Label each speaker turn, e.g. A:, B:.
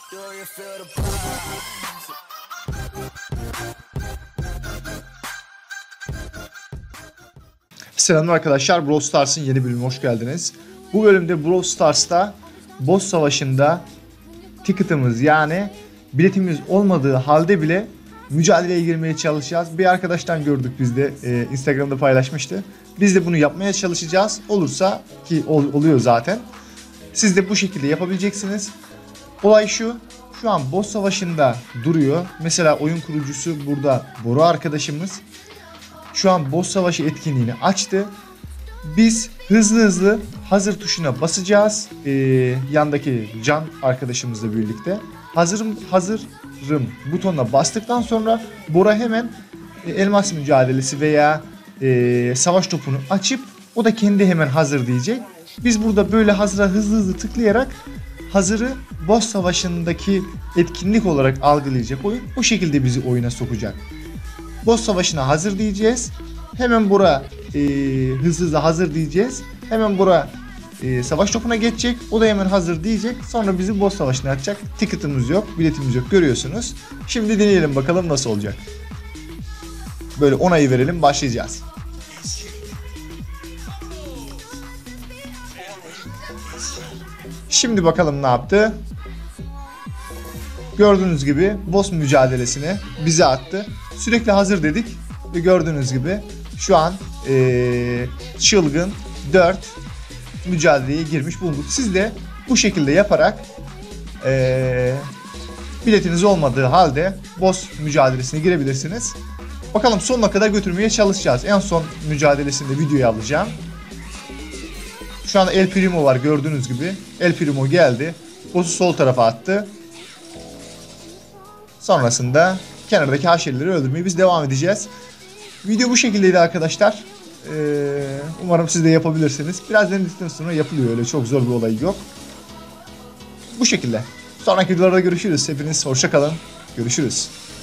A: Selam arkadaşlar, Brawl Stars'ın yeni bölümüne hoş geldiniz. Bu bölümde Brawl Stars'ta boss savaşında ticket'ımız yani biletimiz olmadığı halde bile mücadeleye girmeye çalışacağız. Bir arkadaştan gördük, biz de Instagram'da paylaşmıştı. Biz de bunu yapmaya çalışacağız. Olursa ki oluyor zaten. Siz de bu şekilde yapabileceksiniz. Olay şu an boss savaşında duruyor. Mesela oyun kurucusu burada, Boru arkadaşımız. Şu an boss savaşı etkinliğini açtı. Biz hızlı hazır tuşuna basacağız. Yandaki Can arkadaşımızla birlikte. Hazırım butonuna bastıktan sonra Bora hemen elmas mücadelesi veya savaş topunu açıp o da kendi hemen hazır diyecek. Biz burada böyle hazıra hızlı tıklayarak hazırı boss savaşındaki etkinlik olarak algılayacak oyun. O şekilde bizi oyuna sokacak. Boss savaşına hazır diyeceğiz. Hemen Bora hızlı hazır diyeceğiz. Hemen Bora savaş topuna geçecek. O da hemen hazır diyecek. Sonra bizi boss savaşına atacak. Ticket'ımız yok, biletimiz yok, görüyorsunuz. Şimdi deneyelim bakalım nasıl olacak. Böyle onayı verelim, başlayacağız. Şimdi bakalım ne yaptı. Gördüğünüz gibi boss mücadelesine bize attı. Sürekli hazır dedik ve gördüğünüz gibi şu an çılgın 4 mücadeleye girmiş bulunduk. Siz de bu şekilde yaparak biletiniz olmadığı halde boss mücadelesine girebilirsiniz. Bakalım sonuna kadar götürmeye çalışacağız. En son mücadelesinde videoyu alacağım. Şu anda El Primo var, gördüğünüz gibi. El Primo geldi. Boss'u sol tarafa attı. Sonrasında kenardaki haşerileri öldürmeyi biz devam edeceğiz. Video bu şekildeydi arkadaşlar. Umarım siz de yapabilirsiniz. Biraz denedikten sonra yapılıyor, öyle çok zor bir olay yok. Bu şekilde. Sonraki videolarda görüşürüz. Hepiniz hoşça kalın. Görüşürüz.